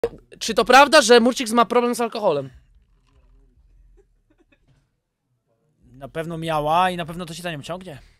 Czy to prawda, że Murcix ma problem z alkoholem? Na pewno miała i na pewno to się za nią ciągnie.